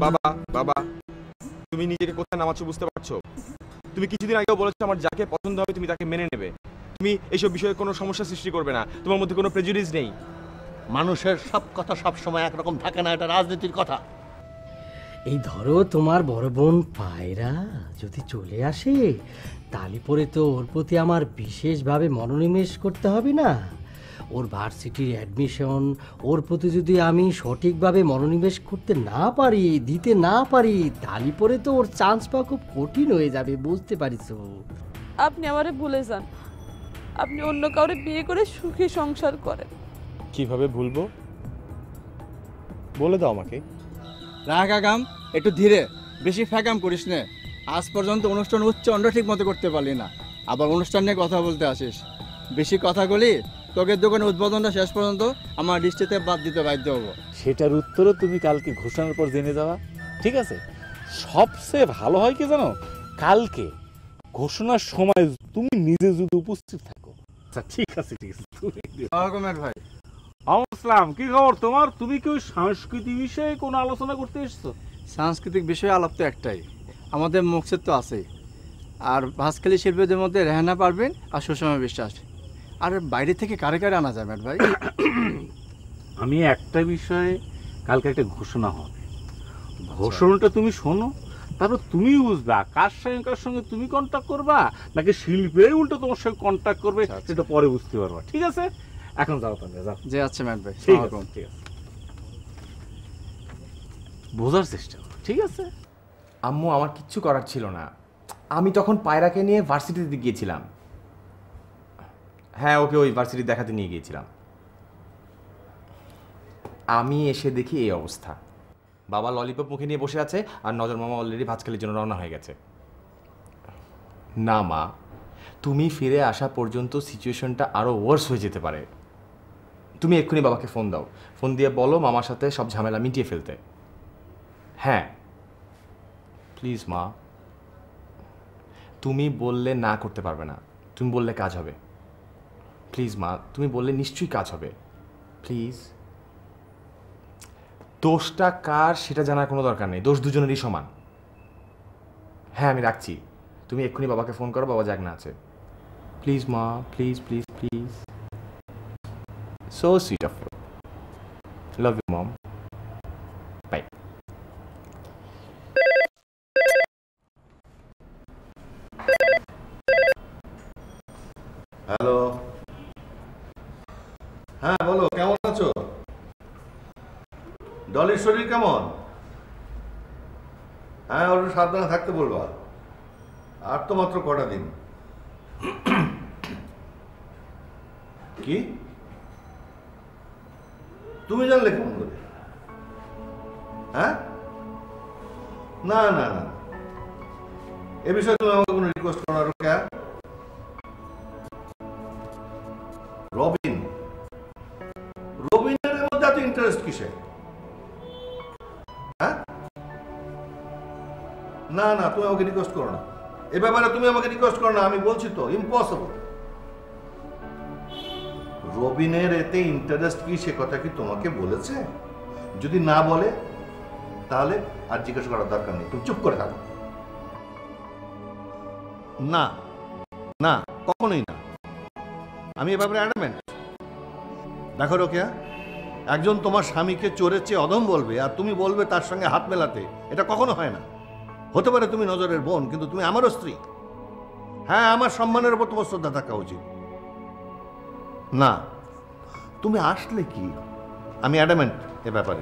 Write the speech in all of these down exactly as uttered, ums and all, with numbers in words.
বাবা বাবা তুমি নিজেকে কোথায় নামাচ্ছ বুঝতে পারছো? তুমি কিছুদিন আগেও বলেছো আমার যাকে পছন্দ হবে তুমি তাকে মেনে নেবে, তুমি এইসব বিষয়ে কোনো সমস্যা সৃষ্টি করবে না, তোমার মধ্যে কোনো প্রেজুডিস নেই। মানুষের সব কথা সব সময় একরকম থাকে না, এটা রাজনীতির কথা। এই ধরো তোমার বড় বোন পায়রা যদি চলে আসে তাহলে পরে তো ওর প্রতি আমার বিশেষভাবে মনোনিবেশ করতে হবে না? ওর ভার্সিটির অ্যাডমিশন ওর প্রতি যদি আমি সঠিকভাবে মনোনিবেশ করতে না পারি, দিতে না পারি, তাহলে পরে তো ওর চান্স পাওয়া খুব কঠিন হয়ে যাবে, বুঝতে পারিস? আপনি আমারে ভুলে যান, আপনি অন্য কাউরে বিয়ে করে সুখী সংসার করেন। কিভাবে ভুলবো বলে দাও আমাকে। রাগ আগাম, একটু ধীরে, বেশি ফ্যাকাম করিস না। আজ পর্যন্ত অনুষ্ঠান উচ্চারণ ঠিক মতো করতে পারলি না, আবার অনুষ্ঠান নিয়ে কথা বলতে আসিস। বেশি কথা বলি তোকে দোকানের উদ্বোধনটা শেষ পর্যন্ত আমার দৃষ্টিতে বাদ দিতে বাধ্য হবো। সেটার উত্তরও তুমি কালকে ঘোষণার পর জেনে যাওয়া, ঠিক আছে? সবচেয়ে ভালো হয় কি জানো, কালকে ঘোষণার সময় তুমি নিজে যদি উপস্থিত থাকো। আচ্ছা ঠিক আছে ঠিক আছে। ভাই আসসালাম, কি খবর তোমার? তুমি কি ওই সাংস্কৃতিক বিষয়ে কোনো আলোচনা করতে এসছো? সাংস্কৃতিক বিষয়ে আলাপ তো একটাই, আমাদের মুখসের তো আছেই। আর ভাস্কালি শিল্পীদের মধ্যে রেহানা পারবেন আর সুষমা বিশ্বাস। আর বাইরে থেকে কারে কারে আনা যায় ম্যাট ভাই? আমি একটা বিষয়ে কালকে একটা ঘোষণা হবে, ঘোষণাটা তুমি শোনো, তারপর তুমি বুঝবা কার সঙ্গে কার সঙ্গে তুমি কন্ট্যাক্ট করবা নাকি শিল্পীরাই উল্টো তোমার সঙ্গে কন্ট্যাক্ট করবে, সেটা পরে বুঝতে পারবা। ঠিক আছে, এখন যাও তাহলে, যাও। যে আচ্ছা ম্যাট ভাই, ঠিক আছে ঠিক আছে, বোঝার চেষ্টা করো, ঠিক আছে? আম্মু আমার কিচ্ছু করার ছিল না, আমি তখন পায়রাকে নিয়ে ভার্সিটিতে গিয়েছিলাম। হ্যাঁ ওকে ওই ভার্সিটি দেখাতে নিয়ে গিয়েছিলাম। আমি এসে দেখি এই অবস্থা, বাবা ললিপপ মুখে নিয়ে বসে আছে আর নজর মামা অলরেডি ভাজখালির জন্য রওনা হয়ে গেছে। না মা, তুমি ফিরে আসা পর্যন্ত সিচুয়েশনটা আরও ওয়ার্স হয়ে যেতে পারে। তুমি এক্ষুনি বাবাকে ফোন দাও, ফোন দিয়ে বলো মামার সাথে সব ঝামেলা মিটিয়ে ফেলতে। হ্যাঁ প্লিজ মা, তুমি বললে না করতে পারবে না, তুমি বললে কাজ হবে। প্লিজ মা, তুমি বললে নিশ্চয়ই কাজ হবে, প্লিজ। দোষটা কার সেটা জানার কোনো দরকার নেই, দোষ দুজনেরই সমান। হ্যাঁ আমি রাখছি, তুমি এক্ষুনি বাবাকে ফোন করো, বাবা জাগনা আছে। প্লিজ মা, please please please. So sweet of you, love you mom, bye. Hello, হ্যাঁ বলো, কেমন আছো? ডলির শরীর কেমন? হ্যাঁ ওর সাবধানে থাকতে বলবা, আর তো মাত্র কটা দিন। কি তুমি জানলে কেমন করে? হ্যাঁ না না না, এ বিষয়ে তুমি আমাকে কোনো রিকোয়েস্ট করো না রোকেয়া। রবিন, রবিনের মধ্যে এত ইন্টারেস্ট কিসে? হ্যাঁ না না, তুমি আমাকে রিকোয়েস্ট করো না এ ব্যাপারে, তুমি আমাকে রিকোয়েস্ট করো না, আমি বলছি তো ইম্পসিবল। রবিনের এতে ইন্টারেস্ট কি সে কথা কি তোমাকে বলেছে? যদি না বলে তাহলে আর জিজ্ঞেস করার দরকার নেই, তুমি চুপ করে থাকো। না না, কখনোই না, আমি এ ব্যাপারে অ্যাডামেন্ট। দেখো রোকেয়া, একজন তোমার স্বামীকে চোরের চেয়ে অধম বলবে আর তুমি বলবে তার সঙ্গে হাত মেলাতে, এটা কখনো হয় না। হতে পারে তুমি নজরের বোন, কিন্তু তুমি আমারও স্ত্রী। হ্যাঁ আমার সম্মানের উপর তোমার শ্রদ্ধা থাকা উচিত। না, তুমি আসলে কি, আমি অ্যাডামেন্ট এ ব্যাপারে।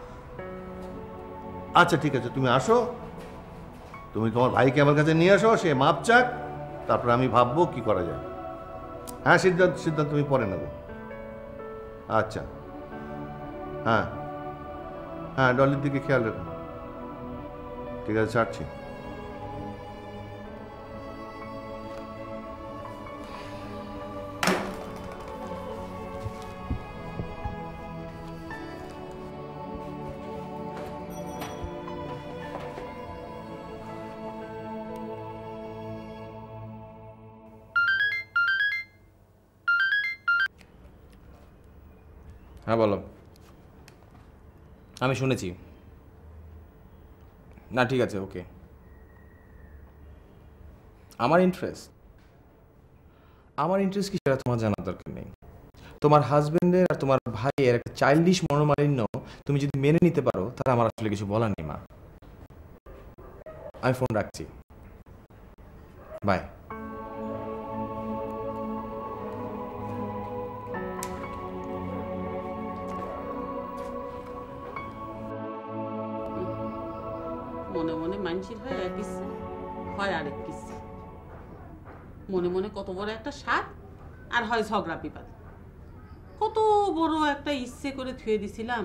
আচ্ছা ঠিক আছে, তুমি আসো, তুমি তোমার ভাইকে আমার কাছে নিয়ে আসো, সে মাপ চাক, তারপরে আমি ভাববো কি করা যায়। হ্যাঁ সিদ্ধান্ত সিদ্ধান্ত তুমি পরে নেবো। আচ্ছা হ্যাঁ হ্যাঁ, ডলির দিকে খেয়াল রাখুন। ঠিক আছে, ছাড়ছি। হ্যাঁ বলো। আমি শুনেছি না ঠিক আছে, ওকে। আমার ইন্টারেস্ট আমার ইন্টারেস্ট কি সেটা তোমার জানার দরকার নেই। তোমার হাজবেন্ডের আর তোমার ভাইয়ের একটা চাইল্ডিশ মনোমালিন্য তুমি যদি মেনে নিতে পারো তাহলে আমার আসলে কিছু বলার নেই মা। আমি ফোন রাখছি, বাই। মনে মনে মানসির হয় এক ইচ্ছে, হয় আরেক ইচ্ছে। মনে মনে কত বড় একটা স্বাদ, আর হয় ঝগড়া বিবাদ। কত বড় একটা ইচ্ছে করে থুয়ে দিছিলাম।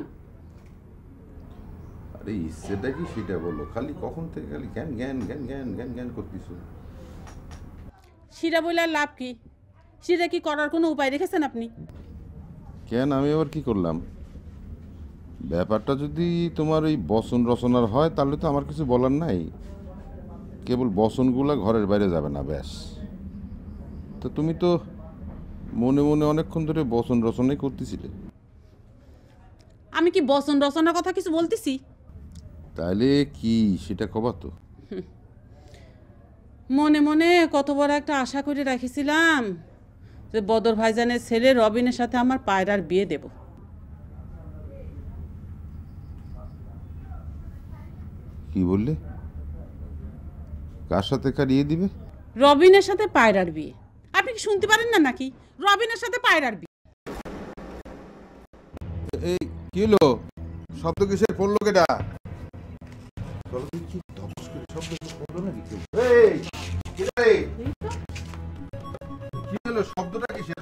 আরে ইচ্ছেটা কি সেটা বলো, খালি কখন থেকে খালি জ্ঞান জ্ঞান জ্ঞান জ্ঞান জ্ঞান জ্ঞান করতেছ। সেটা বলে আর লাভ কি? সেটা কি করার কোনো উপায় রেখেছেন আপনি? কেন আমি আবার কি করলাম? ব্যাপারটা যদি তোমার ওই বসন রচনার হয় তাহলে তো আমার কিছু বলার নাই, কেবল বসনগুলা ঘরের বাইরে যাবে না, ব্যাস। তো তুমি তো মনে মনে অনেকক্ষণ ধরে বসন রচনাই করতেছিলে। আমি কি বচন রচনার কথা কিছু বলতেছি? তাহলে কি সেটা কবা তো। মনে মনে কত বড় একটা আশা করে রাখিছিলাম যে বদর ভাইজানের ছেলে রবিনের সাথে আমার পায়রার বিয়ে দেব। কি বললে? কার সাথে কার বিয়ে দিবে? রবিনের সাথে পায়রার বিয়ে। আপনি কি শুনতে পারেন না নাকি? রবিনের সাথে পায়রার বিয়ে। এই কি হলো? শব্দ কিসের পড়লো কেটা? কি হলো? শব্দটা কিসের?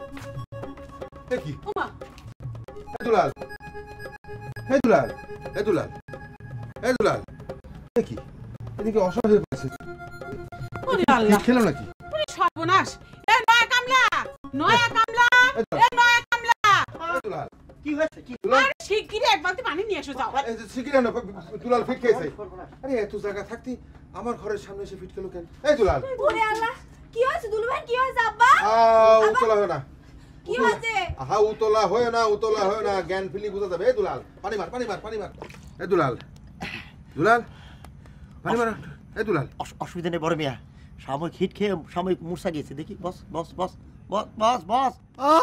দুলাল, হে দুলাল, হে দুলাল, হে দুলাল, কি এদিকে অসহায় হয়ে পড়েছে। ওরে আল্লাহ, খেলো নাকি? ওরে সর্বনাশ! এ নয়া কামলা, নয়া কামলা, এ নয়া কামলা। দুলাল, কি হয়েছে? কি আরে শিগগিরই এক বালতি পানি নিয়ে এসো, যাও। শিগগিরই আনো। দুলাল ফিট খেয়েছে। আরে এত জায়গা থাকতে আমার ঘরের সামনে এসে ফিট খেলো কেন? এই দুলাল, ওরে আল্লাহ, কি হয়েছে দুলু ভাই? কি হয়েছে আব্বা? আ উতলা হয় না। কি হয়েছে? আহা উতলা হয় না, উতলা হয় না, জ্ঞান ফিলি বুঝা যাবে। এই দুলাল, পানি মার, পানি মার, পানি মার। এই দুলাল, দুলাল, পানি মার। এই দুলাল, অসুবিধা নেই বড় মিয়া, সাময়িক হিট খেয়ে সাময়িক মূর্ছা গিয়েছে। দেখি বস বস বস বস বস বস।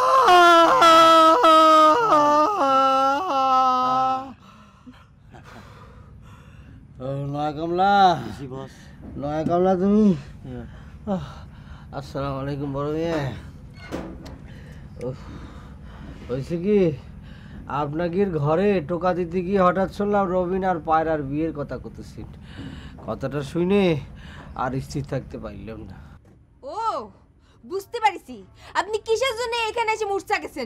নয়া কামলা, জি বস। নয়া কামলা তুমি? আসসালামু আলাইকুম বড় মেয়ে। হয়েছে কি, আপনাকে ঘরে টোকা দিতে গিয়ে হঠাৎ শুনলাম রবিন আর পায়রার বিয়ের কথা করতেছি। কথাটা শুনে আর স্থির থাকতে পারলাম না। ও বুঝতে পারিছি, আপনি কিসের জন্য এখানে এসে মূর্ছা গেছেন।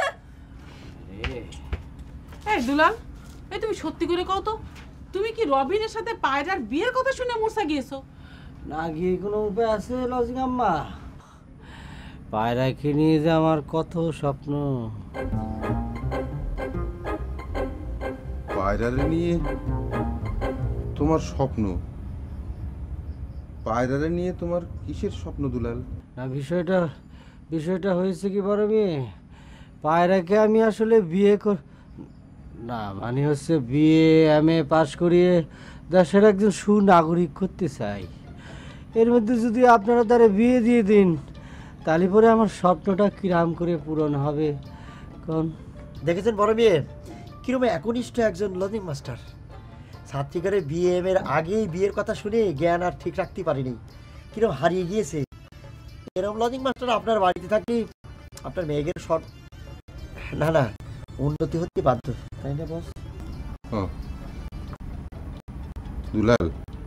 এই দুলাল, এই তুমি সত্যি করে কও তো, তুমি কি রবিনের সাথে পায়রার বিয়ের কথা শুনে মূর্ছা গিয়েছো? না গিয়ে কোনো উপায় আছে লজিক আম্মা? পায়রাকে নিয়ে যে আমার কত স্বপ্ন। পায়রারে নিয়ে তোমার স্বপ্ন? পায়রারে নিয়ে তোমার কিসের স্বপ্ন দুলাল? না বিষয়টা বিষয়টা হয়েছে কি বড় মেয়ে, পায়রাকে আমি আসলে বিয়ে কর না মানে হচ্ছে বিয়ে এম এ পাশ করিয়ে দেশের একজন সুনাগরিক করতে চাই। এর মধ্যে যদি আপনারা তারা বিয়ে দিয়ে দিন তাহলে পরে আমার স্বপ্নটা কিরাম করে পূরণ হবে কোন? দেখেছেন বড় মেয়ে, কিরম একনিষ্ঠ একজন লজিং মাস্টার। ছাত্রীকারে বিয়ে এম এর আগেই বিয়ের কথা শুনে জ্ঞান আর ঠিক রাখতে পারিনি, কিরম হারিয়ে গিয়েছে। এরকম লজিং মাস্টার আপনার বাড়িতে থাকলে আপনার মেয়েদের সব না না উন্নতি হতে বাধ্য, তাই না বস? দুলাল,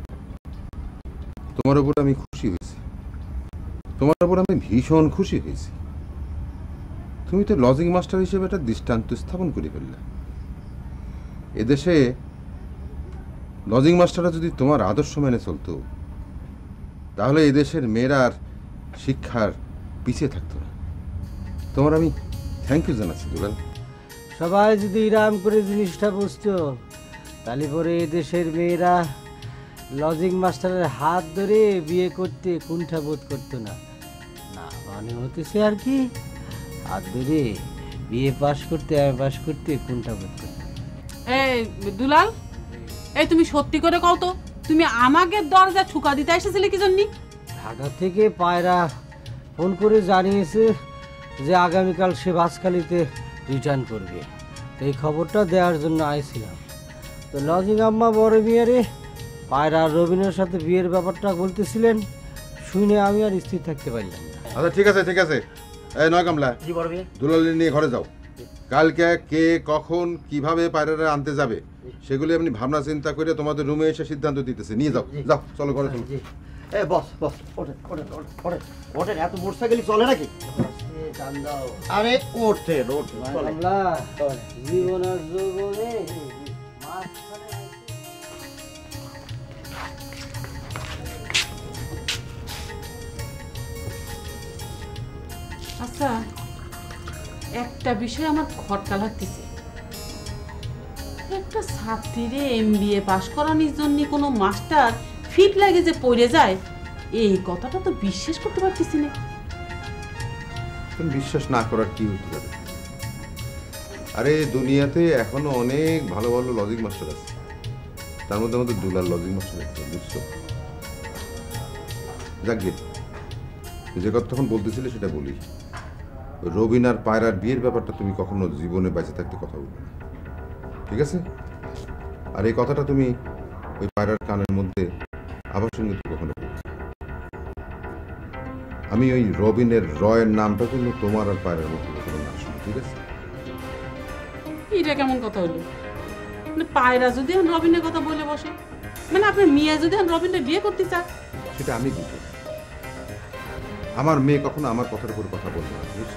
তোমার উপর আমি খুশি হয়েছি, তোমার উপর আমি ভীষণ খুশি হয়েছি। তুমি তো লজিং মাস্টার হিসেবে একটা দৃষ্টান্ত স্থাপন করে ফেললে। এদেশে লজিং মাস্টাররা যদি তোমার আদর্শ মেনে চলতো তাহলে এদেশের মেয়েরা আর শিক্ষার পিছিয়ে থাকতো না। তোমার আমি থ্যাংক ইউ জানাচ্ছি দুলাল। সবাই যদি ইরাম করে জিনিসটা বুঝতো তাহলে পরে দেশের মেয়েরা লজিং মাস্টারের হাত ধরে বিয়ে করতে কুণ্ঠা বোধ করতো না। না মানে হতেছে আর কি, হাত ধরে বিয়ে পাশ করতে পাশ করতে কুণ্ঠা বোধ করতো। এই দুলাল, এই তুমি সত্যি করে কও তো, তুমি আমাকে দরজা ঠুকা দিতে এসেছিলে কি জন্য? ঢাকা থেকে পায়রা ফোন করে জানিয়েছে যে আগামীকাল সে বাসখালিতে রিটার্ন করবে। এই খবরটা দেওয়ার জন্য আইছিলাম। তো লজিং আম্মা বড় বিয়ারে পায়রা আর রবিনের সাথে বিয়ের ব্যাপারটা বলতেছিলেন, শুনে আমি আর স্থির থাকতে পারলাম না। আচ্ছা ঠিক আছে ঠিক আছে, এই নয় কামলা, জি বড় ভাই। দুলালি নিয়ে ঘরে যাও। কালকে কে কখন কিভাবে পায়রারা আনতে যাবে সেগুলি আপনি ভাবনা চিন্তা করে তোমাদের রুমে এসে সিদ্ধান্ত দিতেছে। নিয়ে যাও, যাও চলো ঘরে চলো। এ বস বস ওঠেন ওঠেন ওঠেন ওঠেন, এত মোটরসাইকেল চলে নাকি? আরে ওঠেন ওঠেন জীবন আর যৌবনে আচ্ছা, একটা বিষয় আমার খটকা লাগতেছে। একটা ছাত্রীরে এমবিএ পাশ করানোর জন্য কোনো মাস্টার ফিট লাগে যে পড়ে যায়, এই কথাটা তো বিশ্বাস করতে পারতেছি না। তুমি বিশ্বাস না করার কি হতে পারে? আরে দুনিয়াতে এখনো অনেক ভালো ভালো লজিক মাস্টার আছে, তার মধ্যে আমাদের দুলাল লজিক মাস্টার আছে, বুঝছো? যাক গে, যে কথা তখন বলতেছিলে সেটা বলি। রবিন আর পায়রার বিয়ের ব্যাপারটা তুমি কখনো জীবনে বেঁচে থাকতে কথা বলবে না, ঠিক আছে? আর এই কথাটা তুমি ওই পায়রার কানের মধ্যে আবার সঙ্গে তুমি কখনো বলবে। আমি ওই রবিনের রয়ের নামটা কিন্তু তোমার আর পায়রার মধ্যে কখনো না শুনি, ঠিক আছে? এটা কেমন কথা হলো? মানে পায়রা যদি রবিনের কথা বলে বসে, মানে আপনার মেয়ে যদি রবিনের বিয়ে করতে চায়, সেটা আমি বুঝবো। আমার মেয়ে কখনো আমার কথার উপর কথা বলবে না, বুঝছো?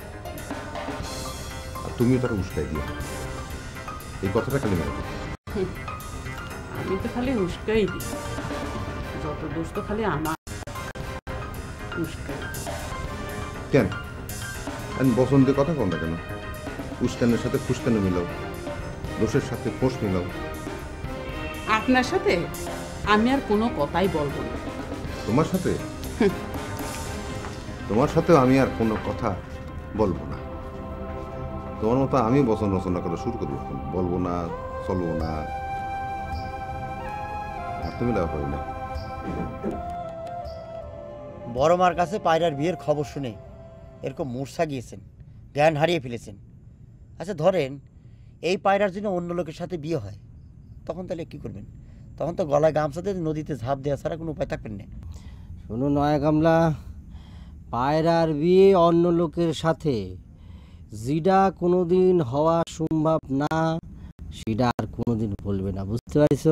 আর তুমিও তাকে উস্কাই দিও, এই কথাটা খালি মনে করো। আমি তো খালি উস্কাই দিই, যত দোষ তো খালি আমার। উস্কাই কেন আমি বসন্তে কথা কম না কেন? উস্কানের সাথে ফুসকানো মিলাও, দোষের সাথে ফোঁস মিলাও। আপনার সাথে আমি আর কোনো কথাই বলবো না। তোমার সাথে তোমার সাথে আমি আর কোনো কথা বলবো না। তোমার মতো আমি বচন রচনা করা শুরু করবো, বলবো না, চলবো না, আর তুমি লাভ হবে না। বড় মার কাছে পায়রার বিয়ের খবর শুনে এরকম মূর্ছা গিয়েছেন, জ্ঞান হারিয়ে ফেলেছেন। আচ্ছা ধরেন এই পায়রার জন্য অন্য লোকের সাথে বিয়ে হয়, তখন তাহলে কী করবেন? তখন তো গলায় গামছা দিয়ে নদীতে ঝাঁপ দেওয়া ছাড়া কোনো উপায় থাকবেন না। শোনো নয়া কামলা, পায়রার বিয়ে অন্য লোকের সাথে যেটা কোনোদিন হওয়া সম্ভব না, সেটা আর কোনোদিন বলবে না, বুঝতে পারছো?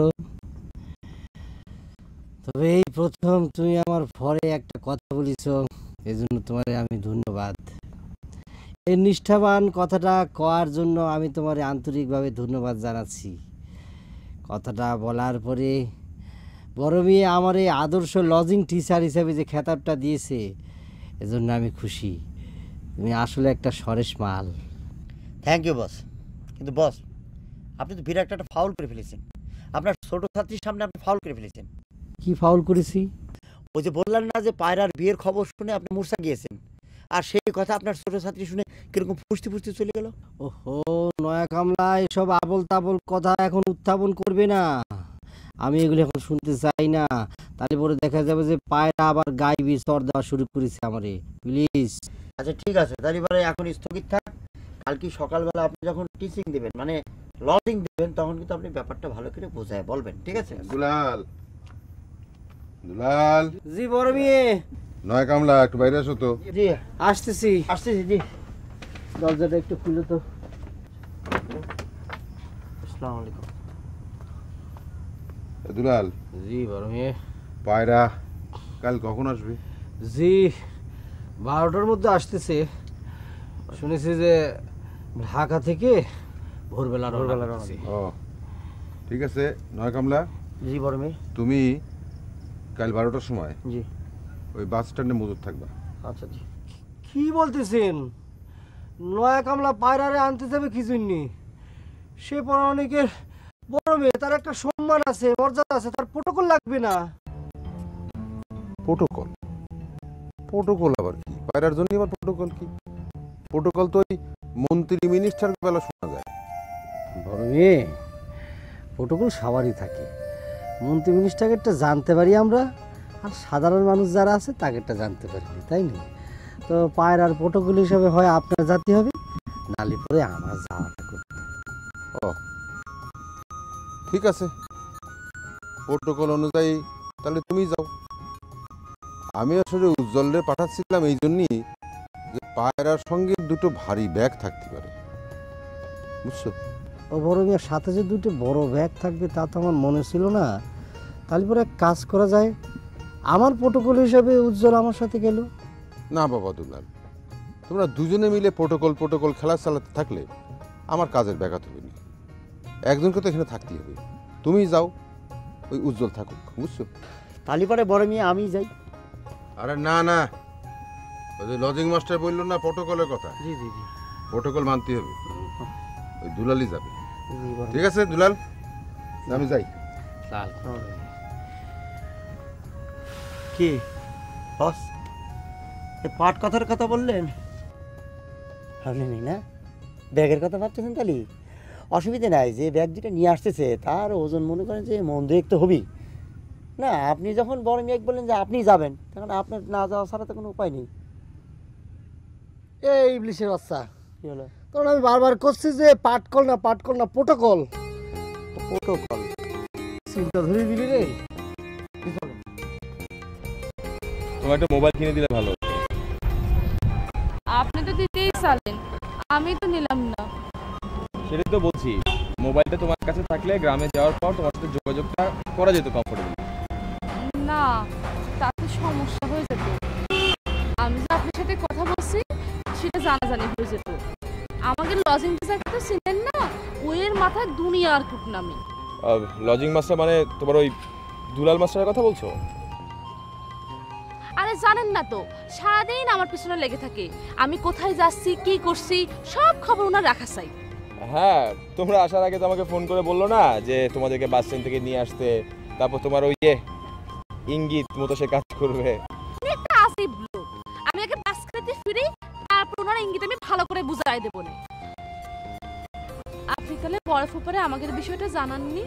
তবে এই প্রথম তুমি আমার পরে একটা কথা বলিছ, এই জন্য তোমার আমি ধন্যবাদ। এই নিষ্ঠাবান কথাটা কওয়ার জন্য আমি তোমার আন্তরিকভাবে ধন্যবাদ জানাচ্ছি। কথাটা বলার পরে বড় মেয়ে আমার এই আদর্শ লজিং টিচার হিসেবে যে খেতাবটা দিয়েছে, এজন্য আমি খুশি। তুমি আসলে একটা সরেশ মাল। Thank you boss. কিন্তু বস, আপনি তো বিরাট একটা ফাউল করে ফেলেছেন। আপনার ছোট ছাত্রীর সামনে আপনি ফাউল করে ফেলেছেন। কি ফাউল করেছি? ওই যে বললেন না যে পায়রার বিয়ের খবর শুনে আপনি মূর্ছা গিয়েছেন, আর সেই কথা আপনার ছোট ছাত্রী শুনে কিরকম ফুসতে ফুসতে চলে গেল। ওহো নয়া কামলা, এসব আবল তাবল কথা এখন উত্থাপন করবে না, আমি এগুলো এখন শুনতে চাই না। তাহলে পরে দেখা যাবে যে পায়রা আবার গাইবি চর দেওয়া শুরু করেছে আমারে, প্লিজ। আচ্ছা ঠিক আছে, তাহলে এবারে এখন স্থগিত থাক। কালকে সকালবেলা আপনি যখন টিচিং দেবেন, মানে লজিং দেবেন, তখন কিন্তু আপনি ব্যাপারটা ভালো করে বোঝায় বলবেন, ঠিক আছে? দুলাল, দুলাল। জি বড় মেয়ে। নয় কামলা, একটু বাইরে আসো তো। জি আসতেছি আসতেছি। জি দরজাটা একটু খুলে তো। আসসালামু আলাইকুম। দুলাল। জি বড় মেয়ে। পায়রা কাল কখন আসবে? জি বারোটার মধ্যে আসতেছে। শুনেছি যে ঢাকা থেকে ভোরবেলা ভোরবেলা ও ঠিক আছে। নয় কামলা। জি বড় মেয়ে। তুমি কাল বারোটার সময় জি ওই বাস স্ট্যান্ডে মজুদ থাকবা। আচ্ছা জি। কি বলতেছেন? নয়া কামলা পায়রারে আনতে যাবে কি জন্যে? সে পরাণিকের বড় মেয়ে, তার একটা সম্মান আছে, মর্যাদা আছে, তার প্রটোকল লাগবে না? প্রোটোকল? প্রোটোকল আবার কি? পায়রার জন্য আবার প্রোটোকল কি? প্রোটোকল তো ওই মন্ত্রী মিনিস্টার বেলা শোনা যায়। বড় মেয়ে, প্রোটোকল সবারই থাকে, মন্ত্রী মিনিস্টারকেরটা জানতে পারি আমরা, আর সাধারণ মানুষ যারা আছে তাকেরটা জানতে পারিনি, তাই না? তো পায়রার প্রোটোকল হিসাবে হয় আপনার জাতি হবে, নালি পরে আমার যাওয়াটা করতে। ও ঠিক আছে, প্রোটোকল অনুযায়ী তাহলে তুমি যাও। আমি আসলে উজ্জ্বলরে পাঠাচ্ছিলাম এই জন্যই যে পায়রার সঙ্গে দুটো ভারী ব্যাগ থাকতে পারে, বুঝছো? ও বড় মিয়ার সাথে যে দুটো বড় ব্যাগ থাকবে তা তো আমার মনে ছিল না। তাহলে পরে এক কাজ করা যায়, আমার প্রোটোকল হিসাবে উজ্জ্বল আমার সাথে গেল। না বাবা দুলাল, তোমরা দুজনে মিলে প্রোটোকল প্রোটোকল খেলা চালাতে থাকলে আমার কাজের ব্যাঘাত হবে না। একজনকে তো এখানে থাকতেই হবে, তুমি যাও, ওই উজ্জ্বল থাকুক, বুঝছো? তাহলে পরে বড় মিয়া আমি যাই। আরে না না, ওই যে লজিং মাস্টার বললো না প্রোটোকলের কথা, জি জি জি, প্রোটোকল মানতে হবে, ওই দুলালই যাবে। জি বড় ঠিক আছে দুলাল, আমি যাই। কি বস, এ পাট কথার কথা বললেন? আপনি নেই না ব্যাগের কথা ভাবতেছেন? তাহলে অসুবিধা নাই, যে ব্যাগ যেটা নিয়ে আসতেছে তার ওজন মনে করেন যে মন দুয়েক তো হবেই না। আপনি যখন বড় মেয়ে বললেন যে আপনি যাবেন, তখন আপনার না যাওয়া ছাড়া তো কোনো উপায় নেই। এই ইবলিশের বাচ্চা, কি হলো? তখন আমি বারবার করছি যে পাটকল না পাটকল না প্রোটোকল। প্রোটোকল চিন্তা ধরে দিলি রে। তোমার একটা মোবাইল কিনে দিলে ভালো। আপনি তো দিতেই চালেন, আমি তো নিলাম না। সেটাই তো বলছি, মোবাইলটা তোমার কাছে থাকলে গ্রামে যাওয়ার পর তোমার সাথে যোগাযোগটা করা যেত কমফোর্টেবল। না, তাতে সমস্যা হয়ে যেত। আমি যে আপনার সাথে কথা বলছি সেটা জানাজানি হয়ে যেত। আমাকে লজিং ডিজাইন তো ছিলেন না, ওয়ের মাথায় দুনিয়ার কুটনামি। লজিং মাস্টার মানে তোমার ওই দুলাল মাস্টারের কথা বলছো? আরে জানেন না তো, সারাদিন আমার পিছনে লেগে থাকে। আমি কোথায় যাচ্ছি, কি করছি, সব খবর ওনার রাখা চাই। হ্যাঁ, তোমরা আসার আগে তো আমাকে ফোন করে বললো না যে তোমাদেরকে বাস স্ট্যান্ড থেকে নিয়ে আসতে, তারপর তোমার ওই যে ইঙ্গিত মতো সে কাজ করবে। একটা আসিফ লোক, আমি আগে বাস খেতে ফিরি, তারপর ওনার ইঙ্গিত আমি ভালো করে বুঝাই দেবো না। আপনি তাহলে বড় ফুপারে আমাকে বিষয়টা জানাননি?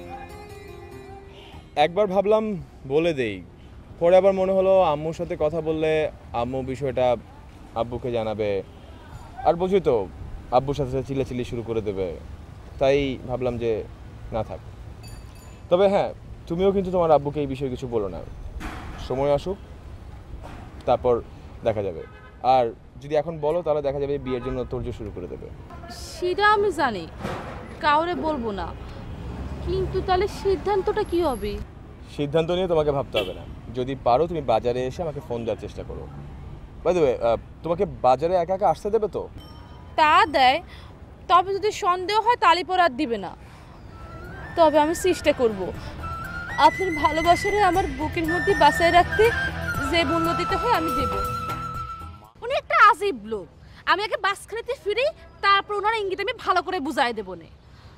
একবার ভাবলাম বলে দেই, পরে আবার মনে হলো আম্মুর সাথে কথা বললে আম্মু বিষয়টা আব্বুকে জানাবে, আর বুঝি তো আব্বুর সাথে সাথে চিল্লাচিল্লি শুরু করে দেবে, তাই ভাবলাম যে না থাক। তবে হ্যাঁ, তুমিও কিন্তু তোমার আব্বুকে এই বিষয়ে কিছু বলো না, সময় আসুক তারপর দেখা যাবে। আর যদি এখন বলো তাহলে দেখা যাবে বিয়ের জন্য তোড়জোড় শুরু করে দেবে। সেটা আমি জানি, কাউরে বলবো না, কিন্তু তাহলে সিদ্ধান্তটা কি হবে? সিদ্ধান্ত নিয়ে তোমাকে ভাবতে হবে না, যদি পারো তুমি বাজারে এসে আমাকে ফোন দেওয়ার চেষ্টা করো। বাই দ্য ওয়ে, তোমাকে বাজারে একা একা আসতে দেবে তো? তা দেয়, তবে যদি সন্দেহ হয় তালি পর আর দিবে না। তবে আমি চেষ্টা করব আপনার ভালোবাসারে আমার বুকের মধ্যে বাঁচায় রাখতে, যে মূল্য দিতে হয় আমি দেব। উনি একটা আজীব লোক, আমি আগে বাস খেতে ফিরি, তারপর ওনার ইঙ্গিত আমি ভালো করে বুঝাই দেবো না।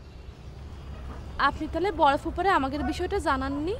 আপনি তাহলে বড় ফুপারে আমাকে বিষয়টা জানাননি?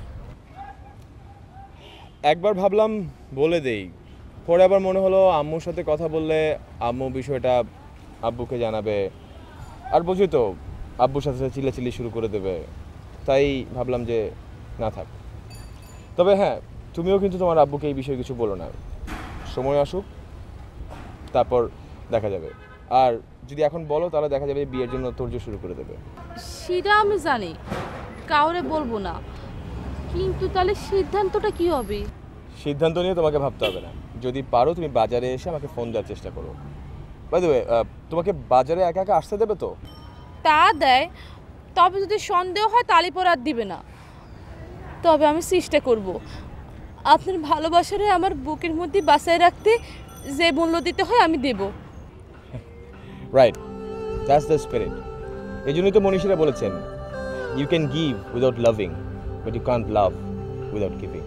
একবার ভাবলাম বলে দেই, পরে আবার মনে হলো আম্মুর সাথে কথা বললে আম্মু বিষয়টা আব্বুকে জানাবে, আর বুঝি তো আব্বুর সাথে সাথে চিল্লাচিল্লি শুরু করে দেবে, তাই ভাবলাম যে না থাক। তবে হ্যাঁ, তুমিও কিন্তু তোমার আব্বুকে এই বিষয়ে কিছু বলো না, সময় আসুক তারপর দেখা যাবে। আর যদি এখন বলো তাহলে দেখা যাবে বিয়ের জন্য তোড়জোড় শুরু করে দেবে। সেটা আমি জানি, কাউরে বলবো না, কিন্তু তাহলে সিদ্ধান্তটা কি হবে? সিদ্ধান্ত নিয়ে তোমাকে ভাবতে হবে না, যদি পারো তুমি বাজারে এসে আমাকে ফোন দেওয়ার চেষ্টা করো। বাই দ্য ওয়ে, তোমাকে বাজারে একা একা আসতে দেবে তো? তা দেয়, তবে যদি সন্দেহ হয় তালি পর আর দিবে না। তবে আমি চেষ্টা করব আপনার ভালোবাসারে আমার বুকের মধ্যে বাঁচায় রাখতে, যে মূল্য দিতে হয় আমি দেব। Right, that's the spirit. এই জন্যই তো মনীষীরা বলেছেন, you can give without loving, but you can't love without giving.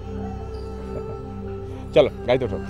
চলো গাড়িতে ওঠো।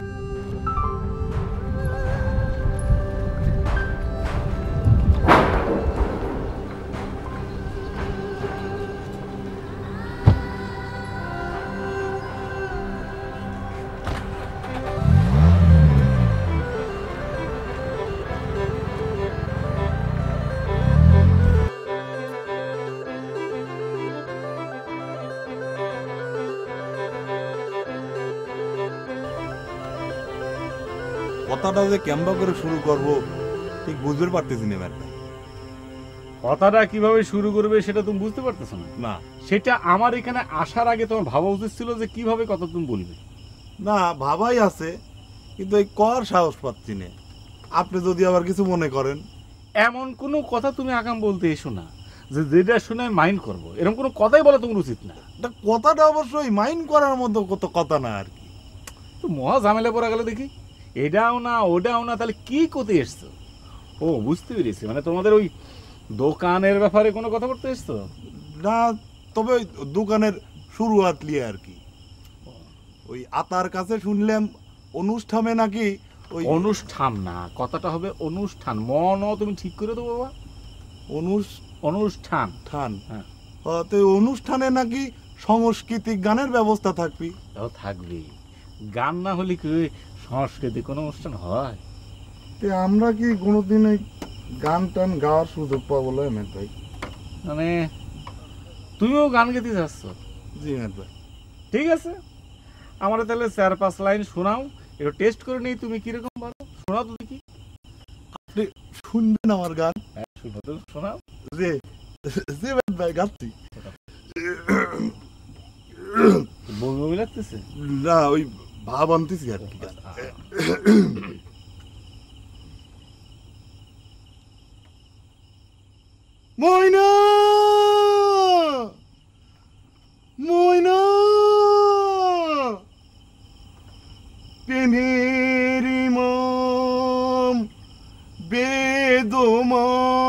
কথাটা যে কেমবা করে শুরু করব ঠিক বুঝতে পারতেছি না ম্যাডাম। কথাটা কিভাবে শুরু করবে সেটা তুমি বুঝতে পারতেছো না? না সেটা আমার এখানে আসার আগে তোমার ভাবা উচিত ছিল যে কিভাবে কথা তুমি বলবে। না ভাবাই আছে, কিন্তু এই কর সাহস পাচ্ছি না। আপনি যদি আবার কিছু মনে করেন। এমন কোনো কথা তুমি আগাম বলতে এসো না যে যেটা শুনে মাইন্ড করবো, এরকম কোনো কথাই বলা তোমার উচিত না। কথাটা অবশ্যই মাইন্ড করার মতো কত কথা না আর কি। তো মহা ঝামেলা পড়া গেল দেখি, এটাও না ওটাও না, তাহলে কি করতে এসছো? ও বুঝতে পেরেছি, মানে তোমাদের ওই দোকানের ব্যাপারে কোনো কথা বলতে এসছো? না, তবে ওই দোকানের শুরুয়াত লিয়ে আর কি। ওই আতার কাছে শুনলাম অনুষ্ঠানে নাকি ওই অনুষ্ঠান না, কথাটা হবে অনুষ্ঠান। মনও তুমি ঠিক করে দেবো বাবা। অনুষ্ঠান ঠান হ্যাঁ, তো অনুষ্ঠানে নাকি সাংস্কৃতিক গানের ব্যবস্থা থাকবি। তাও থাকবে, গান না হলে কি সাংস্কৃতিক কোনো অনুষ্ঠান হয়? আমরা কি কোনোদিন এই গান টান গাওয়ার সুযোগ পাবো মেট ভাই? মানে তুমিও গান গেতে যাচ্ছ? জি মেট ভাই। ঠিক আছে, আমার তাহলে চার পাঁচ লাইন শোনাও, একটু টেস্ট করে নেই তুমি কিরকম পারো। শোনাও তো দেখি। আপনি শুনবেন আমার গান? হ্যাঁ শুনবো, তো শোনাও। জি জি মেট ভাই, গাচ্ছি। বমি বমি লাগতেছে? না, ওই ভাব আনতেছি আর কি। ময়না ময়না পেনেরি মাম বেদমা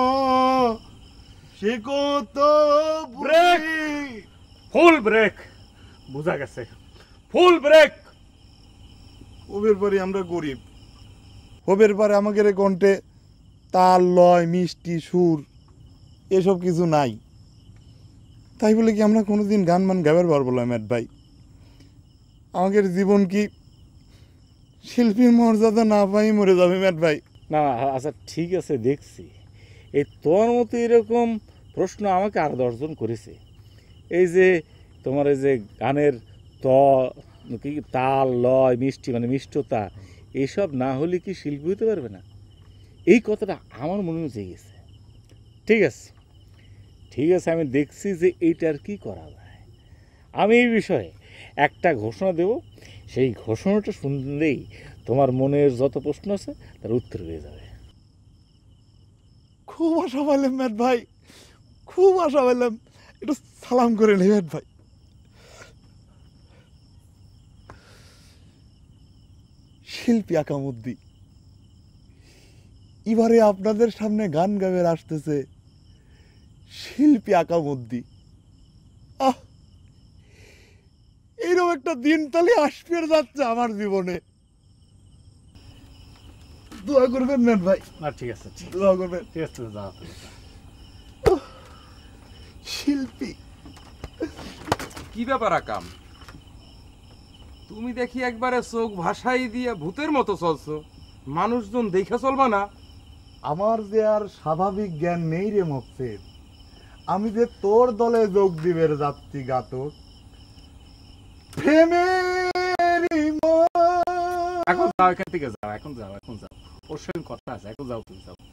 সে কত ব্রেক, ফুল ব্রেক, বুঝা গেছে, ফুল ব্রেক। ওবের পরে আমরা গরিব, ওবের পরে আমাদের কণ্ঠে তাল লয় মিষ্টি সুর এসব কিছু নাই। তাই বলে কি আমরা কোনোদিন গান মান গাবার পারবো না ম্যাট ভাই? আমাদের জীবন কি শিল্পীর মর্যাদা না পাই মরে যাবে ম্যাট ভাই? না আচ্ছা ঠিক আছে, দেখছি এই তোর মতো এরকম প্রশ্ন আমাকে আর দর্শন করেছে। এই যে তোমার এই যে গানের ত কি তাল লয় মিষ্টি মানে মিষ্টতা, এইসব না হলে কি শিল্পী হতে পারবে না? এই কথাটা আমার মনে হয়ে গেছে। ঠিক আছে ঠিক আছে, আমি দেখছি যে এইটার কি করা যায়। আমি এই বিষয়ে একটা ঘোষণা দেব, সেই ঘোষণাটা শুনলেই তোমার মনের যত প্রশ্ন আছে তার উত্তর হয়ে যাবে। খুব আশা পাইলাম ম্যাট ভাই, খুব আশা পাইলাম। একটু সালাম করে নেই ম্যাট ভাই। শিল্পী আকামুদ্দি এবারে আপনাদের সামনে গান গাবে আসতেছে শিল্পী আকামুদ্দি। আহ, এইরকম একটা দিন তাহলে আসবে যাচ্ছে আমার জীবনে। দোয়া করবেন ম্যাট ভাই। না ঠিক আছে, দোয়া করবেন। ঠিক আছে, যাও। শিল্পী কি ব্যাপার আকাম, তুমি দেখি একবারে চোখ ভাসাই দিয়ে ভূতের মতো চলছো। মানুষজন দেখা চলবা না? আমার যে আর স্বাভাবিক জ্ঞান নেই রে মকসেদ। আমি যে তোর দলে যোগ দিবের যাচ্ছি গাতক। এখন যাও, এখান থেকে যাও, এখন যাও, এখন যাও, ওর সঙ্গে কথা আছে, এখন যাও, তুমি যাও।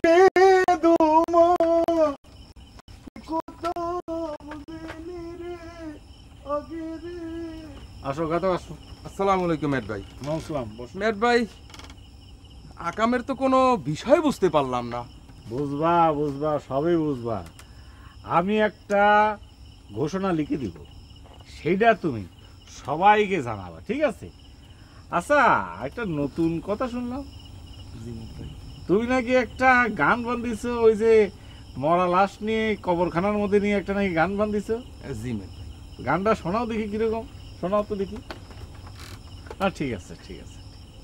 আসো গাতো, আসো। আসসালামু আলাইকুম মেট ভাই। নমস্কার। মেট ভাই, আকামের তো কোনো বিষয় বুঝতে পারলাম না। বুঝবা বুঝবা সবই বুঝবা। আমি একটা ঘোষণা লিখে দিব, সেইটা তুমি সবাইকে জানাবা, ঠিক আছে? আচ্ছা, একটা নতুন কথা শুনলাম, তুমি নাকি একটা গান বান্ধিছো, ওই যে মরা লাশ নিয়ে কবরখানার মধ্যে নিয়ে একটা নাকি গান বান্ধিছো। জি মেট ভাই। গানটা শোনাও দেখি কিরকম, শোনাও তো দেখি। হ্যাঁ ঠিক আছে ঠিক আছে।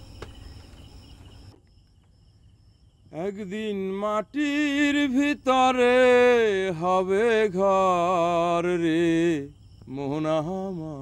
একদিন মাটির ভিতরে হবে ঘর রে মোহনামা,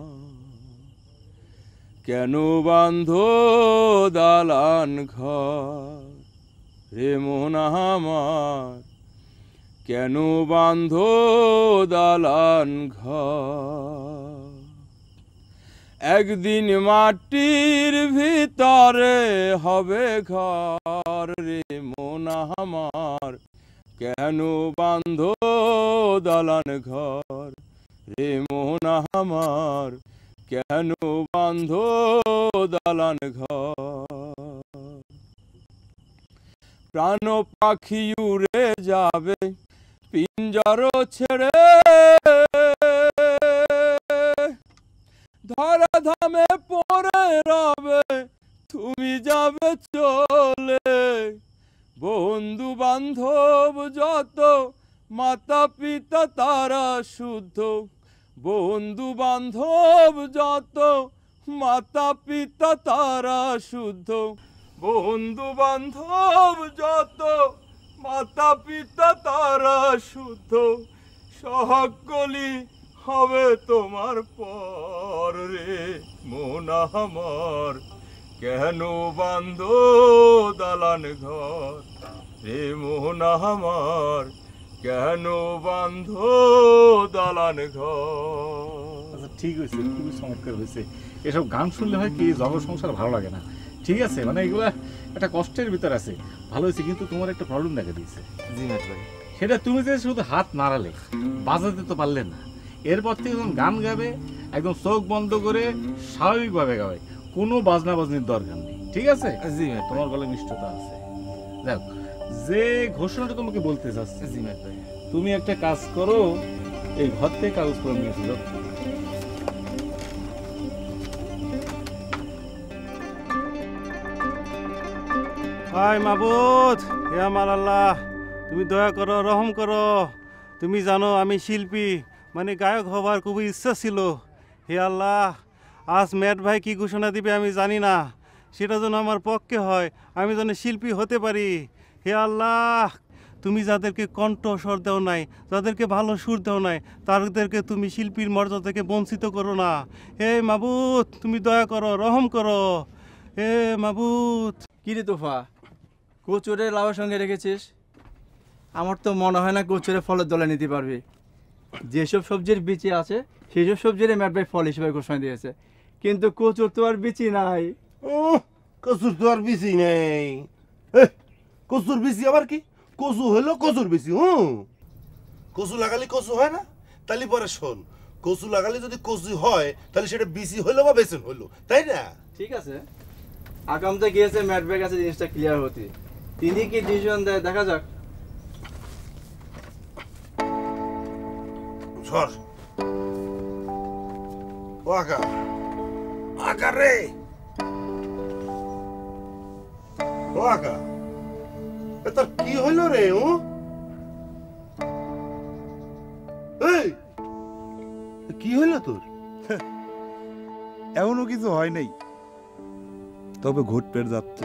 কেন বাঁধো দালান ঘর রে মোহনামার, কেন বাঁধো দালান ঘর। একদিন মাটির ভিতরে হবে ঘর রে মন আমার, কেন বান্ধ দালান ঘর রে মন আমার, কেন বান্ধ দালান ঘর। প্রাণ পাখি উড়ে যাবে পিঞ্জর ছেড়ে, ধরা ধামে পড়ে রবে তুমি যাবে চলে। বন্ধু বান্ধব যত মাতা পিতা তারা শুদ্ধ, বন্ধু বান্ধব যত মাতা পিতা তারা শুদ্ধ, বন্ধু বান্ধব যত মাতা পিতা তারা শুদ্ধ, সকলি হবে তোমার পর রে মন আমার, কেন বান্ধ দালান ঘর রে মন আমার, কেন বান্ধ দালান ঘর। আচ্ছা ঠিক হয়েছে, খুবই চমৎকার হয়েছে। এসব গান শুনলে হয় কি জগৎ সংসার ভালো লাগে না, ঠিক আছে, মানে এগুলা একটা কষ্টের ভিতর আছে, ভালো হয়েছে। কিন্তু তোমার একটা প্রবলেম দেখা দিয়েছে। জি ম্যাট ভাই। সেটা তুমি যে শুধু হাত নাড়ালে, বাজাতে তো পারলে না। এরপর থেকে যখন গান গাবে একদম চোখ বন্ধ করে স্বাভাবিকভাবে গাবে, কোনো বাজনা বাজনির দরকার নেই, ঠিক আছে? জি ম্যাট, তোমার গলায় মিষ্টতা আছে। দেখো যে ঘোষণাটা তোমাকে বলতে চাচ্ছি, জি ম্যাট ভাই, তুমি একটা কাজ করো, এই ঘর থেকে কাগজ করে নিয়েছিল। হায় মাবুদ, হে আমার আল্লাহ, তুমি দয়া করো, রহম করো। তুমি জানো আমি শিল্পী, মানে গায়ক হবার খুবই ইচ্ছা ছিল। হে আল্লাহ, আজ ম্যাট ভাই কি ঘোষণা দিবে আমি জানি না, সেটা যেন আমার পক্ষে হয়, আমি যেন শিল্পী হতে পারি। হে আল্লাহ, তুমি যাদেরকে কণ্ঠ স্বর দেও নাই, যাদেরকে ভালো সুর দেও নাই, তাদেরকে তুমি শিল্পীর মর্যাদা থেকে বঞ্চিত করো না। হে মাবুদ, তুমি দয়া করো, রহম করো। হে মাবুদ। কিরে তোফা, কচুরে লাউয়ের সঙ্গে রেখেছিস? আমার তো মনে হয় না কচুরে ফলের দলে নিতে পারবি। যেসব সবজির বিচি আছে সেসব সবজির ম্যাট ভাই ফল হিসেবে ঘোষণা দিয়েছে, কিন্তু কচুর তো আর বিচি নাই। ও কচুর তো আর বিচি নেই। কচুর বিচি আবার কি? কচু হলো কচুর বিচি। হুম, কচু লাগালে কচু হয় না? তাহলে পরে শোন, কচু লাগালে যদি কচু হয় তাহলে সেটা বিচি হইলো বা বেসন হইলো, তাই না? ঠিক আছে, আগামতে গিয়েছে ম্যাট ভাইয়ের কাছে জিনিসটা ক্লিয়ার হতে, তিনি কি ডিসিশন দেয় দেখা যাক। সর ও আকা, আকা রে, ও আকা, এ তোর কি হইলো রে? ও এই কি হইলো তোর? এমনও কিছু হয় নাই, তবে ঘুটপেট যাচ্ছে।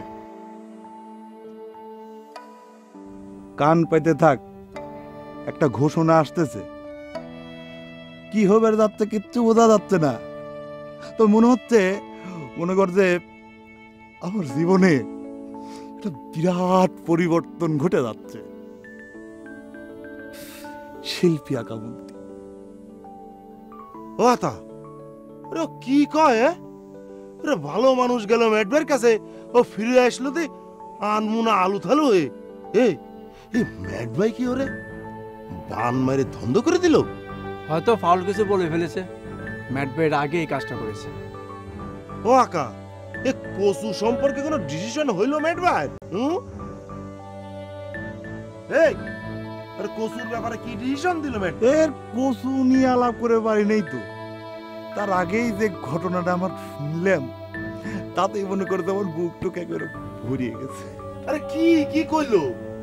কান পাইতে থাক, একটা ঘোষণা আসতেছে। কি হবে যাচ্ছে কিচ্ছু বোঝা যাচ্ছে না, তো মনে হচ্ছে, মনে কর যে আমার জীবনে একটা বিরাট পরিবর্তন ঘটে যাচ্ছে। শিল্পী আকামন্তি। ও তা ওরে কি কয়? ওরে ভালো মানুষ গেল ম্যাটবের কাছে, ও ফিরে আসলো তুই আনমুনা আলু থালু হয়ে। এই ম্যাট ভাই কি ওরে বান মারে ধন্দ করে দিল? হয়তো ফাউল কিছু বলে ফেলেছে, ম্যাট ভাইয়ের আগে এই কাজটা করেছে। ও আকা, এ কচু সম্পর্কে কোনো ডিসিশন হইলো ম্যাট ভাই? হুম, এই আরে কচুর ব্যাপারে কি ডিসিশন দিল ম্যাট? এর কচু নিয়ে আলাপ করে পারি নেই তো, তার আগেই যে ঘটনাটা আমার শুনলাম তাতেই মনে করতে আমার বুক টুক একেবারে ভরিয়ে গেছে। আরে কি কি কইলো?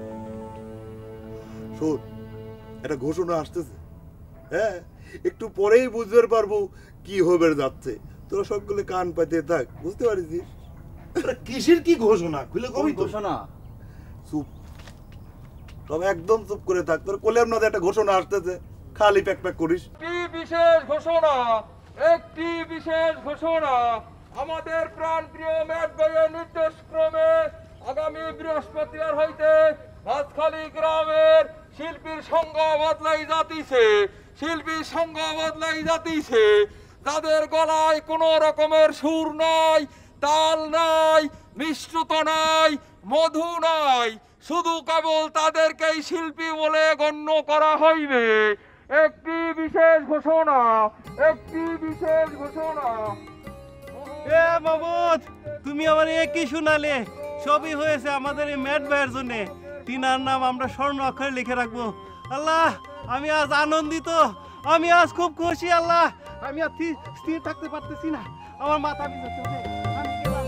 শোন, একটা ঘোষণা আসতেছে, হ্যাঁ একটু পরেই বুঝতে পারবো কি হবে যাচ্ছে। তোরা সকলে কান পাতে থাক, বুঝতে পারিস? কিসের কি ঘোষণা? খুলে কবি ঘোষণা? চুপ, তবে একদম চুপ করে থাক। তোর কোলের মধ্যে একটা ঘোষণা আসতেছে, খালি প্যাক প্যাক করিস। একটি বিশেষ ঘোষণা, একটি বিশেষ ঘোষণা। আমাদের প্রাণপ্রিয় ম্যাট ভাইয়ের নির্দেশ ক্রমে আগামী বৃহস্পতিবার হইতে ভাতখালী গ্রামের শিল্পীর সংজ্ঞা বদলাই যাতিছে, শিল্পীর সংজ্ঞা বদলাই যাতিছে। যাদের গলায় কোনো রকমের সুর নাই, তাল নাই, মিষ্টতা নাই, মধু নাই, শুধু কেবল তাদেরকেই শিল্পী বলে গণ্য করা হইবে। একটি বিশেষ ঘোষণা, একটি বিশেষ ঘোষণা। এ মামুদ, তুমি আমার এ কি শোনালে? সবই হয়েছে আমাদের এই ম্যাট ভাইয়ের জন্য। তিনার নাম আমরা স্বর্ণ অক্ষরে লিখে রাখবো। আল্লাহ, আমি আজ আনন্দিত, আমি আজ খুব খুশি। আল্লাহ, আমি আর স্থির থাকতে পারতেছি না, আমার মাথা পিছু চলে। আমি গেলাম।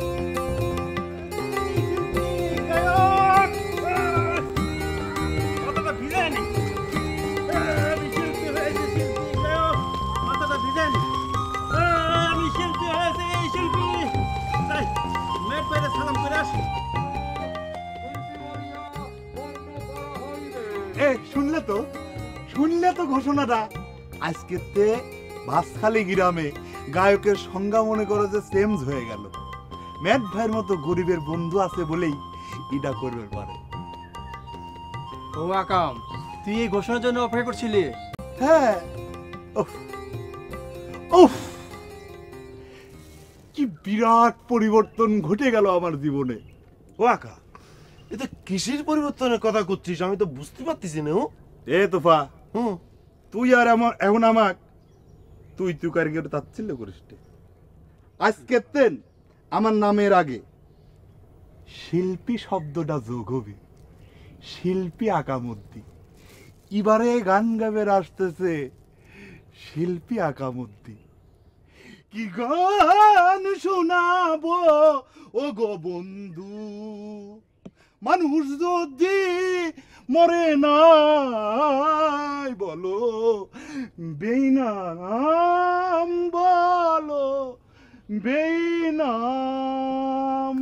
মাথাটা ভিজায় নি, আমি শিল্পী হয়েছি, শিল্পী গায়ক, মাথাটা ভিজায় নি। আমি শিল্পী হয়েছি, এই শিল্পী। যাই, ম্যাট ভাইয়ের সালাম করে আসি। এ শুনলে তো, শুনলে তো ঘোষণাটা। আজকেতে ভাসখালী গ্রামে গায়কের সংজ্ঞা মনে করো যে চেঞ্জ হয়ে গেল। ম্যাট ভাইয়ের মতো গরিবের বন্ধু আছে বলেই এটা করবে পারে। ও আকাম, তুই এই ঘোষণার জন্য অপেক্ষা করছিলি? হ্যাঁ। উফ উফ, কি বিরাট পরিবর্তন ঘটে গেল আমার জীবনে। ও আকা, এটা কিসের পরিবর্তনের কথা করছিস? আমি তো বুঝতে পারতেছি না। এ তোফা, হুম, তুই আর আমার এখন আমাক তুই তুই কারিগর তাচ্ছিল্য করিস। আজকে তেন আমার নামের আগে শিল্পী শব্দটা যোগ হবে। শিল্পী আকামুদ্দি। এবারে গান গাবের আসতেছে শিল্পী আকামুদ্দি। কি গান শোনাবো ও গো বন্ধু, মানুষ যদি মরে নাই বলো বেইনাম, বলো বেইনাম।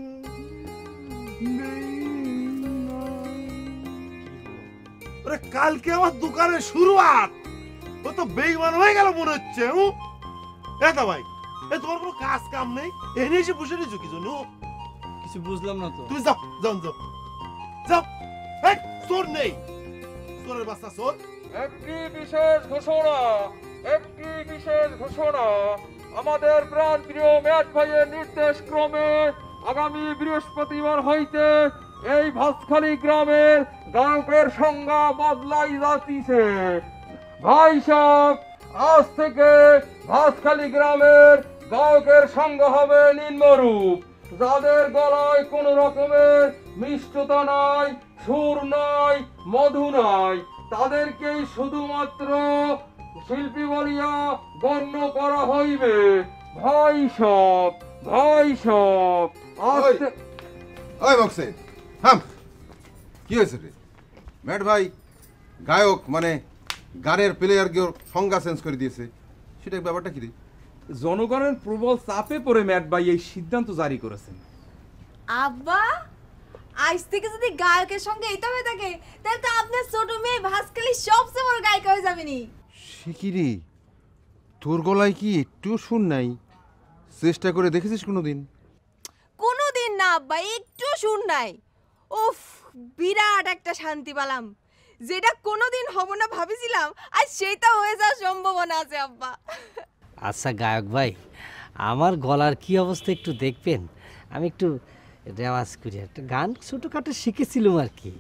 কালকে আমার দোকানের শুরুয়াত, ও তো বেইমান হয়ে গেল মনে হচ্ছে। এটা ভাই, এ তোমার কোনো কাজ কাম নেই, এনে এসে বসে রয়েছো কি জন্য? কিছু বুঝলাম না তো। তুই যাও, যাও যাও যাও। এই চোর নেই, চোরের বাচ্চা চোর। একটি বিশেষ ঘোষণা, একটি বিশেষ ঘোষণা। আমাদের প্রাণ প্রিয় ম্যাট ভাইয়ের নির্দেশ ক্রমে আগামী বৃহস্পতিবার হইতে এই ভাসখালী গ্রামের গায়কের সংজ্ঞা বদলাই যাচ্ছে। ভাই সাহেব, আজ থেকে ভাসখালী গ্রামের গায়কের সংজ্ঞা হবে নিম্নরূপ। যাদের গলায় কোন রকমের মিষ্টতা নাই, সুর নাই, মধু নাই, তাদেরকেই শুধুমাত্র শিল্পী বলিয়া গণ্য করা হইবে। ভাই সব, ভাই সব, ওই বক্সে থাম। কি হয়েছে রে? ম্যাট ভাই গায়ক মানে গানের প্লেয়ারকে সংজ্ঞা চেঞ্জ করে দিয়েছে, সেটা ব্যাপারটা কি রে? জনগণের প্রবল চাপে পড়ে ম্যাট ভাই এই সিদ্ধান্ত জারি করেছেন। আব্বা, আজ থেকে যদি গায়কের সঙ্গে এটা হয়ে থাকে, তাহলে তো আপনার ছোট মেয়ে ভাসখালী সবচেয়ে বড় গায়িকা হয়ে যাবে নি। সে কি রে, তোর গলায় কি একটু শুন নাই? চেষ্টা করে দেখেছিস কোনোদিন? কোনোদিন না আব্বা, একটু শুন নাই। উফ, বিরাট একটা শান্তি পেলাম, যেটা কোনোদিন হব না ভাবিছিলাম, আজ সেটা হয়ে যাওয়ার সম্ভাবনা আছে আব্বা। আচ্ছা গায়ক ভাই, আমার গলার কি অবস্থা একটু দেখবেন? আমি একটু রেওয়াজ করি, একটা গান ছোটোখাটো শিখেছিলাম আর কি।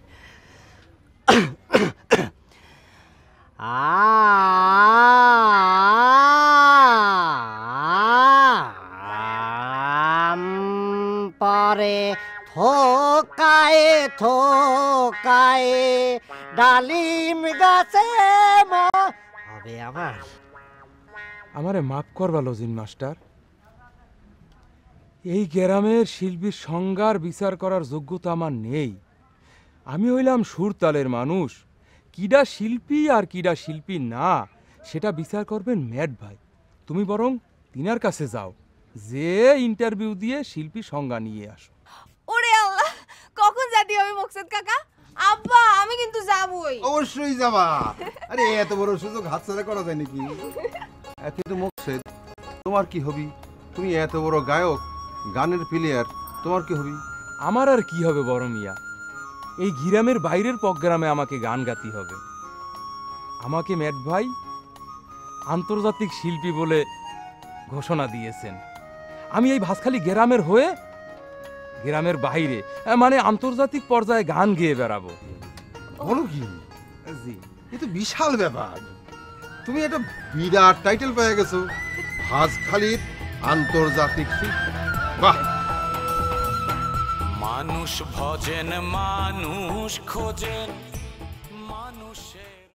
পরে থোকায় থোকায় ডালিম গাছে হবে আমার। আমারে মাফ করবা লজিন মাস্টার, এই গ্রামের শিল্পীর সংজ্ঞার বিচার করার যোগ্যতা আমার নেই। আমি হইলাম সুরতালের মানুষ। কিডা শিল্পী আর কিডা শিল্পী না, সেটা বিচার করবেন ম্যাট ভাই। তুমি বরং তিনার কাছে যাও, যে ইন্টারভিউ দিয়ে শিল্পী সংজ্ঞা নিয়ে আসো। ওরে আল্লাহ, কখন যেতে হবে মকসুদ কাকা? আব্বা, আমি কিন্তু যাবই। অবশ্যই যাবা। আরে এত বড় সুযোগ হাতছাড়া করা যায় নাকি? কিন্তু মকসুদ, তোমার কি হবি? তুমি এত বড় গায়ক, গানের প্লেয়ার, তোমার কি হবি? আমার আর কি হবে বড় মিয়া, এই গ্রামের বাইরের প্রোগ্রামে আমাকে গান গাতে হবে। আমাকে ম্যাট ভাই আন্তর্জাতিক শিল্পী বলে ঘোষণা দিয়েছেন আমি এই ভাসখালী গ্রামের হয়ে গ্রামের বাইরে মানে আন্তর্জাতিক পর্যায়ে গান গেয়ে বেড়াবো। বলো কি? জি, এ তো বিশাল ব্যাপার। তুমি একটা বিরাট টাইটেল পেয়ে গেছো, ভাসখালীর আন্তর্জাতিক শিল্পী। বাহ! মানুষ ভজেন মানুষ খোঁজেন